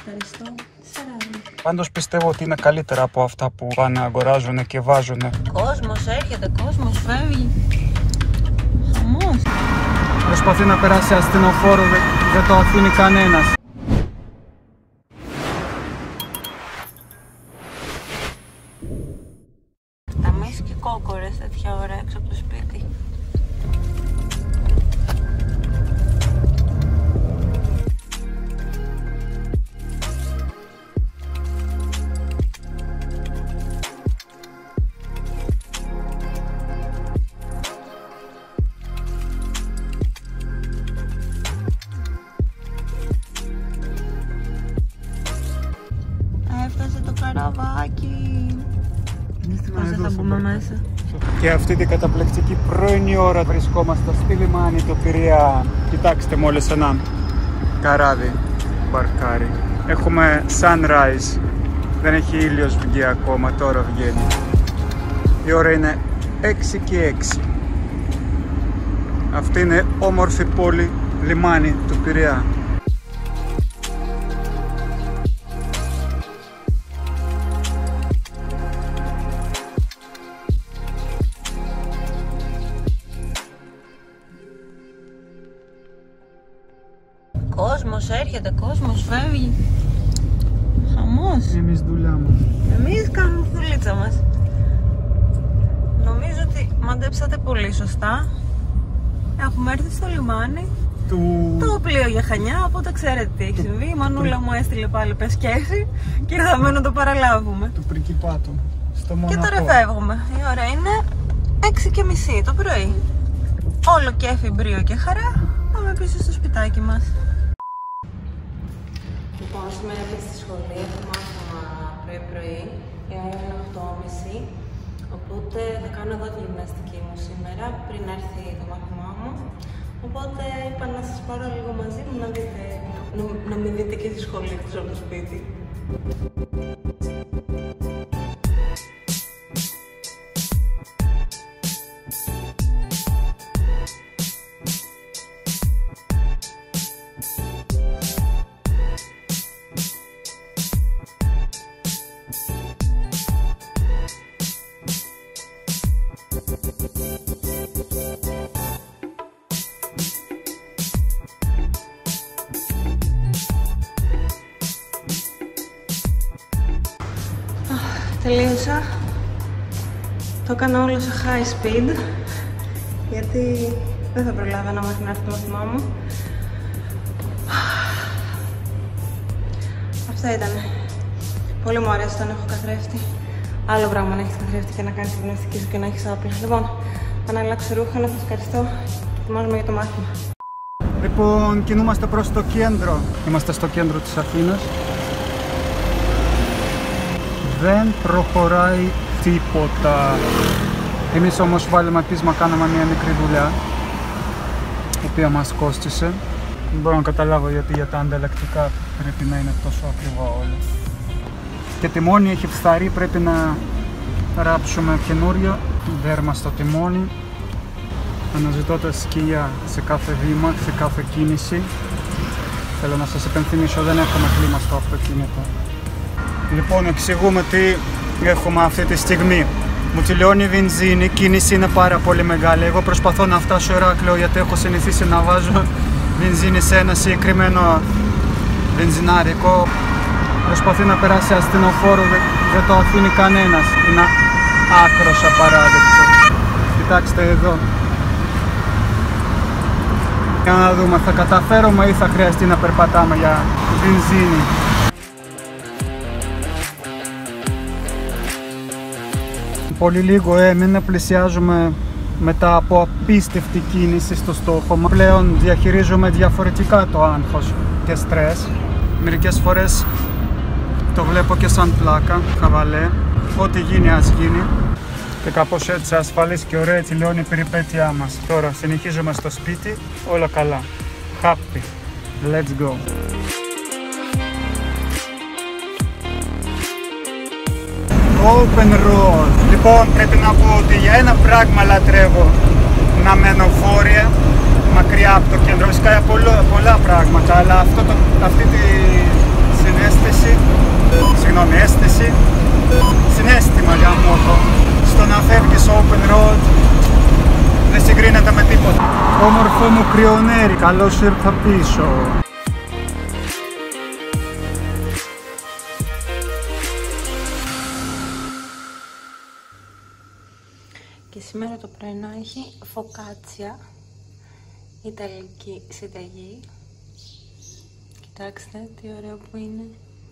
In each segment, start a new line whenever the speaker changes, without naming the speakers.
Ευχαριστώ.
Πάντως πιστεύω ότι είναι καλύτερα από αυτά που πάνε αγοράζουν και βάζουν.
Κόσμος έρχεται, κόσμος φεύγει. Χαμός.
Προσπαθεί να περάσει ασθενοφόρο, δεν το αφήνει κανένας.
Ταμείς και κόκορες τέτοια ώρα έξω από το σπίτι. Έφτασε το καραβάκι. Πώς δεν θα μπούμε μέσα.
Και αυτή την καταπληκτική πρωινή ώρα βρισκόμαστε στη λιμάνι του Πειραιά. Κοιτάξτε μόλις ένα καράβι μπαρκάρι. Έχουμε sunrise. Δεν έχει ήλιος βγει ακόμα, τώρα βγαίνει. Η ώρα είναι 6 και 6. Αυτή είναι όμορφη πόλη λιμάνι του Πειραιά.
Κόσμος έρχεται, κόσμος φεύγει. Χαμός.
Εμείς δουλειά μας.
Εμείς κάνουμε τη δουλίτσα μας. Νομίζω ότι μαντέψατε πολύ σωστά. Έχουμε έρθει στο λιμάνι. Το πλοίο για Χανιά, οπότε ξέρετε τι έχει συμβεί. Η Μανούλα μου έστειλε πάλι πεσκέφι και ήρθαμε να το παραλάβουμε.
Του Πριγκιπάτου. Στο Μονακό.
Και τώρα φεύγουμε. Η ώρα είναι 6:30 το πρωί. Όλο κέφι, μπρίο και χαρά. Πάμε πίσω στο σπιτάκι μας. Λοιπόν, σήμερα είμαστε στη σχολή, έχουμε μάθημα πρωί-πρωί, η ώρα είναι 8:30, οπότε θα κάνω εδώ τη γυμναστική μου σήμερα, πριν έρθει το μάθημά μου. Οπότε είπα να σας πάρω λίγο μαζί μου να με δείτε και στη σχολή εκτός από το σπίτι. Τελείωσα. Το έκανα όλο σε high speed γιατί δεν θα προλάβαινα μέχρι να έρθει το μάθημά μου. Αυτά ήτανε. Πολύ μου αρέσει όταν έχω καθρέφτη. Άλλο πράγμα να έχεις καθρέφτη και να κάνεις τη γυμναστική σου και να έχεις άπλα. Λοιπόν, θα αλλάξω ρούχα, να σας ευχαριστώ και ετοιμάζομαι για το μάθημα.
Λοιπόν, κινούμαστε προς το κέντρο. Είμαστε στο κέντρο της Αθήνας. Δεν προχωράει τίποτα. Εμείς όμως βάλαμε πείσμα, κάναμε μια μικρή δουλειά η οποία μας κόστισε. Δεν μπορώ να καταλάβω γιατί για τα ανταλλακτικά πρέπει να είναι τόσο ακριβά όλα. Και τιμόνι έχει φθαρεί, πρέπει να ράψουμε καινούριο δέρμα στο τιμόνι. Αναζητώ τα σκυλιά σε κάθε βήμα, σε κάθε κίνηση. Θέλω να σας υπενθυμίσω, δεν έχουμε κλίμα στο αυτοκίνητο. Λοιπόν, εξηγούμε τι έχουμε αυτή τη στιγμή. Μου τελειώνει η βενζίνη, η κίνηση είναι πάρα πολύ μεγάλη. Εγώ προσπαθώ να φτάσω Ηράκλειο γιατί έχω συνηθίσει να βάζω βενζίνη σε ένα συγκεκριμένο βενζινάρικο. Προσπαθεί να περάσει ασθενοφόρο, δεν το αφήνει κανένας. Είναι άκρος απαράδεκτο. Κοιτάξτε εδώ. Για να δούμε, θα καταφέρουμε ή θα χρειαστεί να περπατάμε για βενζίνη. Πολύ λίγο, μην πλησιάζουμε μετά από απίστευτη κίνηση στο στόχο μας. Πλέον διαχειρίζουμε διαφορετικά το άγχος και στρες. Μερικές φορές το βλέπω και σαν πλάκα, χαβαλέ. Ό,τι γίνει ας γίνει. Και κάπως έτσι ασφαλής και ωραία τελειώνει η περιπέτειά μας. Τώρα συνεχίζουμε στο σπίτι, όλα καλά. Happy. Let's go. Open road. Λοιπόν, πρέπει να πω ότι για ένα πράγμα λατρεύω να μένω βόρεια, μακριά από το κέντρο. Φυσικά για πολλά πράγματα, αλλά αυτή τη συνέστηση αγαπητό μου κρυονέρι, καλώς ήρθα πίσω.
Και σήμερα το πρωινό έχει φωκάτσια, ιταλική συνταγή. Κοιτάξτε τι ωραίο που είναι.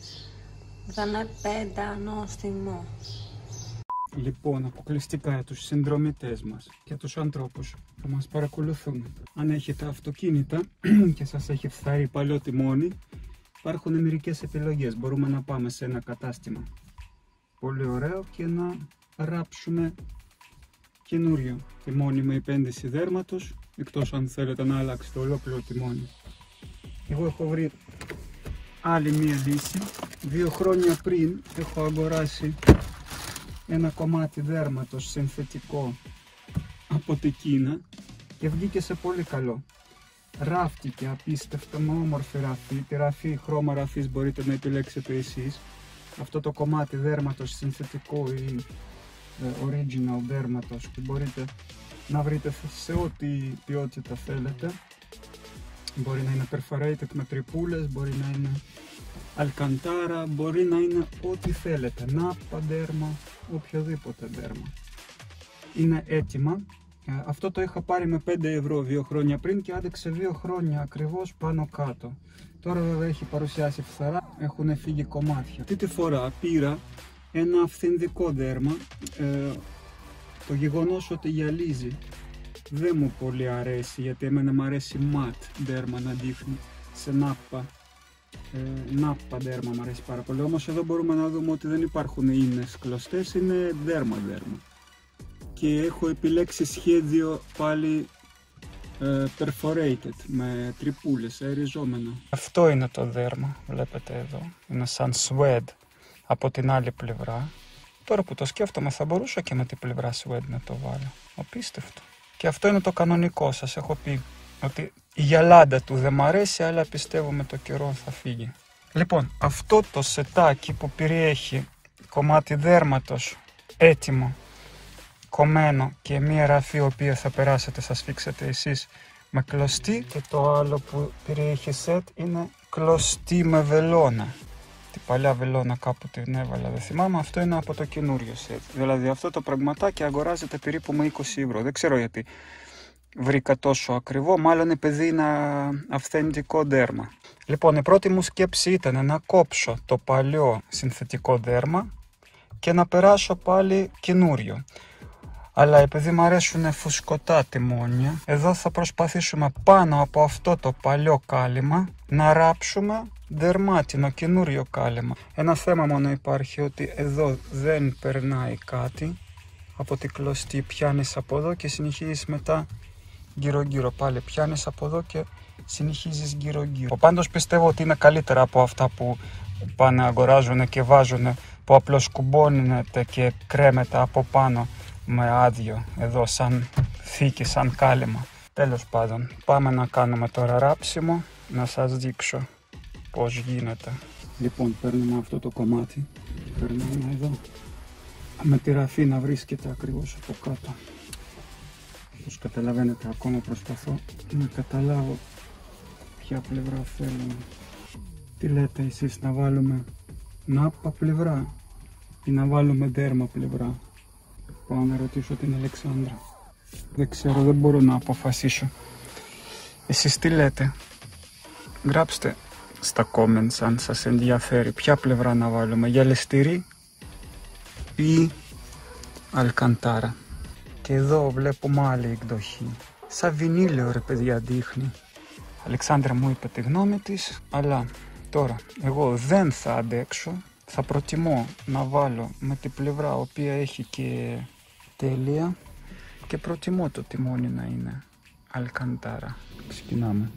Δανέ πέντα νόστιμο.
Λοιπόν, αποκλειστικά για τους συνδρομητές μας και τους ανθρώπους που μας παρακολουθούν. Αν έχετε αυτοκίνητα και σας έχει φθαρεί παλιό τιμόνι, υπάρχουν μερικές επιλογές. Μπορούμε να πάμε σε ένα κατάστημα πολύ ωραίο και να ράψουμε καινούριο τιμόνι με επένδυση δέρματος, εκτός αν θέλετε να αλλάξετε ολόκληρο τιμόνι. Εγώ έχω βρει άλλη μία λύση. 2 χρόνια πριν έχω αγοράσει ένα κομμάτι δέρματος συνθετικό από την Κίνα και βγήκε σε πολύ καλό. Ράφτηκε απίστευτα με όμορφη ραφή. Τη ραφή, χρώμα ραφής μπορείτε να επιλέξετε εσείς. Αυτό το κομμάτι δέρματος συνθετικό ή original δέρματος που μπορείτε να βρείτε σε ό,τι ποιότητα θέλετε. Μπορεί να είναι perforated με τρυπούλες, μπορεί να είναι αλκαντάρα, μπορεί να είναι ό,τι θέλετε, νάπα, δέρμα, οποιοδήποτε δέρμα. Είναι έτοιμα. Αυτό το είχα πάρει με 5 ευρώ 2 χρόνια πριν και άντεξε 2 χρόνια ακριβώς πάνω κάτω. Τώρα βέβαια έχει παρουσιάσει φθαρά, έχουν φύγει κομμάτια. Αυτή τη φορά πήρα ένα αυθεντικό δέρμα. Το γεγονός ότι γυαλίζει δεν μου πολύ αρέσει, γιατί εμένα μου αρέσει ματ δέρμα να δείχνει σε νάπα. Νάπα δέρμα μου αρέσει πάρα πολύ, όμως εδώ μπορούμε να δούμε ότι δεν υπάρχουν ίνες κλωστές, είναι δέρμα. Και έχω επιλέξει σχέδιο πάλι perforated με τρυπούλες, αεριζόμενο. Αυτό είναι το δέρμα, βλέπετε εδώ, είναι σαν suede από την άλλη πλευρά. Τώρα που το σκέφτομαι θα μπορούσα και με την πλευρά suede να το βάλω, απίστευτο. Και αυτό είναι το κανονικό, σας έχω πει ότι η γυαλάντα του δεν μ' αρέσει, αλλά πιστεύω με το καιρό θα φύγει. Λοιπόν, αυτό το σετάκι που περιέχει κομμάτι δέρματος έτοιμο, κομμένο και μία ραφή η οποία θα περάσετε, θα σφίξετε εσείς με κλωστή, και το άλλο που περιέχει σετ είναι κλωστή με βελόνα. Την παλιά βελόνα κάπου την έβαλα, δεν θυμάμαι, αυτό είναι από το καινούριο σετ. Δηλαδή αυτό το πραγματάκι αγοράζεται περίπου με 20 ευρώ, δεν ξέρω γιατί βρήκα τόσο ακριβό, μάλλον επειδή είναι αυθεντικό δέρμα. Λοιπόν, η πρώτη μου σκέψη ήταν να κόψω το παλιό συνθετικό δέρμα και να περάσω πάλι καινούριο. Αλλά επειδή μου αρέσουν φουσκωτά τιμόνια, εδώ θα προσπαθήσουμε πάνω από αυτό το παλιό κάλυμα να ράψουμε δερμάτινο καινούριο κάλυμα. Ένα θέμα μόνο υπάρχει, ότι εδώ δεν περνάει κάτι από την κλωστή, πιάνεις από εδώ και συνεχίζεις μετά γύρω-γύρω, πάλι πιάνεις από εδώ και συνεχίζεις γύρω-γύρω. Πάντως πιστεύω ότι είναι καλύτερα από αυτά που πάνε αγοράζουν και βάζουν, που απλώς κουμπώνεται και κρέμεται από πάνω με άδειο εδώ σαν θήκη, σαν κάλυμα. Τέλος πάντων, πάμε να κάνουμε τώρα ράψιμο, να σας δείξω πώς γίνεται. Λοιπόν, παίρνουμε αυτό το κομμάτι, περνάμε εδώ με τη ραφή να βρίσκεται ακριβώς από κάτω. Όπως καταλαβαίνετε, ακόμα προσπαθώ να καταλάβω ποια πλευρά θέλω. Τι λέτε εσείς, να βάλουμε νάπα πλευρά ή να βάλουμε δέρμα πλευρά? Πάω να ρωτήσω την Αλεξάνδρα. Δεν ξέρω, δεν μπορώ να αποφασίσω. Εσείς τι λέτε? Γράψτε στα comments αν σας ενδιαφέρει ποια πλευρά να βάλουμε, γυαλιστήρι ή αλκαντάρα. Και εδώ βλέπουμε άλλη εκδοχή. Σαν βινίλιο ρε παιδιά δείχνει. Αλεξάνδρα μου είπε τη γνώμη της, αλλά τώρα εγώ δεν θα αντέξω. Θα προτιμώ να βάλω με την πλευρά η οποία έχει και τέλεια και προτιμώ το τιμόνι να είναι αλκαντάρα. Ξεκινάμε.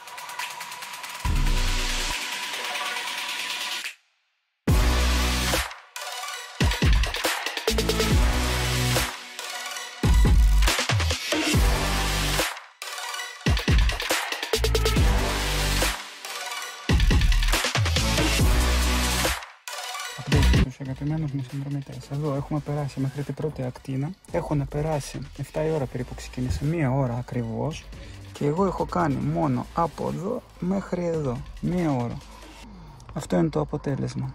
Αγαπημένους μου συνδρομητές, εδώ έχουμε περάσει μέχρι την πρώτη ακτίνα. Έχουν περάσει 7 η ώρα περίπου, ξεκίνησε, 1 ώρα ακριβώς. Και εγώ έχω κάνει μόνο από εδώ μέχρι εδώ, 1 ώρα. Αυτό είναι το αποτέλεσμα.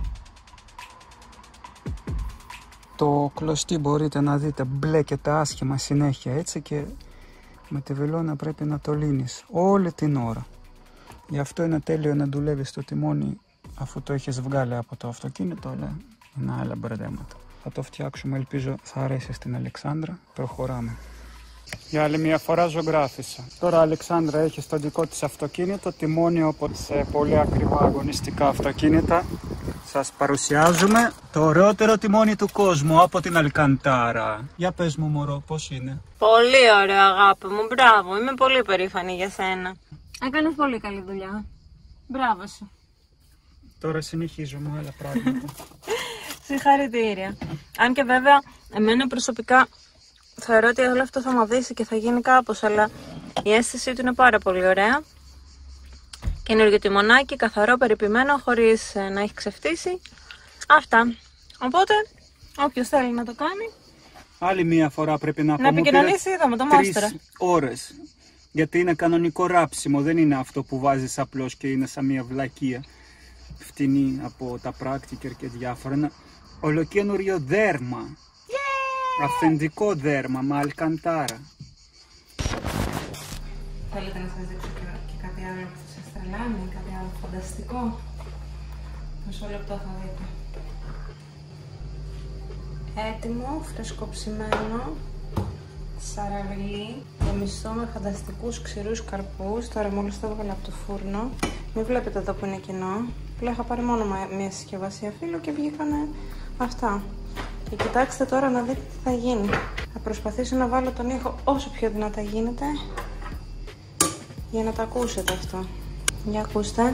Το κλωστή μπορείτε να δείτε μπλέκεται άσχημα συνέχεια, έτσι, και με τη βελόνα πρέπει να το λύνεις όλη την ώρα. Γι' αυτό είναι τέλειο να δουλεύεις το τιμόνι αφού το έχεις βγάλει από το αυτοκίνητο, αλλά είναι άλλα μπερδέματα. Θα το φτιάξουμε, ελπίζω θα αρέσει στην Αλεξάνδρα. Προχωράμε. Για άλλη μια φορά ζωγράφισα. Τώρα η Αλεξάνδρα έχει στο δικό της αυτοκίνητο τιμόνι, όπως σε πολύ ακριβά αγωνιστικά αυτοκίνητα. Σας παρουσιάζουμε το ωραιότερο τιμόνι του κόσμου από την Αλκαντάρα. Για πες μου, μωρό, πώς είναι?
Πολύ ωραίο, αγάπη μου, μπράβο, είμαι πολύ περήφανη για σένα. Έκανες πολύ καλή δουλειά. Μπράβο σου.
Τώρα συνεχίζουμε άλλα πράγματα.
Συγχαρητήρια. Αν και βέβαια, εμένα προσωπικά θεωρώ ότι όλο αυτό θα μαδίσει και θα γίνει κάπως, αλλά η αίσθησή του είναι πάρα πολύ ωραία. Καινούργιο τιμονάκι, καθαρό, περιποιημένο, χωρίς να έχει ξεφτύσει. Αυτά. Οπότε, όποιος θέλει να το κάνει,
Άλλη μία φορά πρέπει να
να επικοινωνήσει εδώ με το μάστορα.
3 ώρες. Γιατί είναι κανονικό ράψιμο, δεν είναι αυτό που βάζεις απλώς και είναι σαν μια βλακεία φτηνή από τα πράκτικερ και διάφορα. Ένα ολοκένουργιο δέρμα. Αυθεντικό δέρμα με αλκαντάρα.
Θέλετε να σας δείξω και κάτι άλλο που θα σας τρελάνει, κάτι άλλο φανταστικό? Μισό λεπτό θα δείτε. Έτοιμο, φρεσκοψημένο σαραγγλί, γεμιστό με φανταστικούς ξηρούς καρπούς. Τώρα μόλις το έβγαλα από το φούρνο. Μην βλέπετε εδώ που είναι κοινό. Απλά είχα πάρει μόνο μια συσκευασία φύλλο και βγήκανε αυτά. Και κοιτάξτε τώρα να δείτε τι θα γίνει. Θα προσπαθήσω να βάλω τον ήχο όσο πιο δυνατά γίνεται για να το ακούσετε αυτό. Για ακούστε.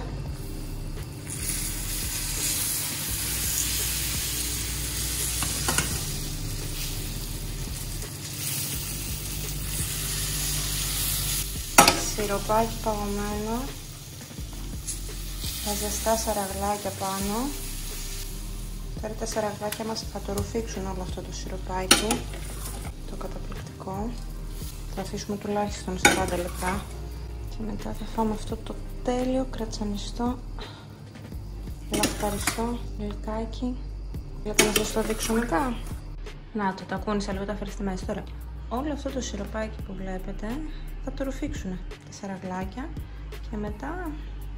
Σιροπάκι παγωμένο, τα ζεστά σαραγλάκια πάνω. Τώρα τα σαραγλάκια μας θα το ρουφήξουν όλο αυτό το σιροπάκι, το καταπληκτικό. Θα αφήσουμε τουλάχιστον 40 λεπτά και μετά θα φάμε αυτό το τέλειο κρατσανιστό, λαχταριστό γλυκάκι. Θέλετε να σας το δείξω μετά? Να το τακούνισα λίγο, τα φέρει στη μέση τώρα. Όλο αυτό το σιροπάκι που βλέπετε θα το ρουφήξουν τα σαραγλάκια και μετά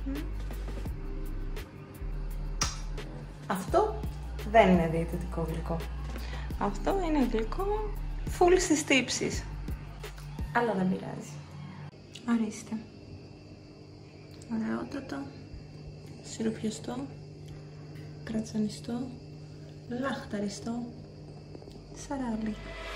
αυτό δεν είναι διαιτητικό γλυκό. Αυτό είναι γλυκό full στις τύψεις. Αλλά δεν πειράζει. Ορίστε. Ωραιότατο, σιροπιαστό, κρατσανιστό, λαχταριστό σαράλι.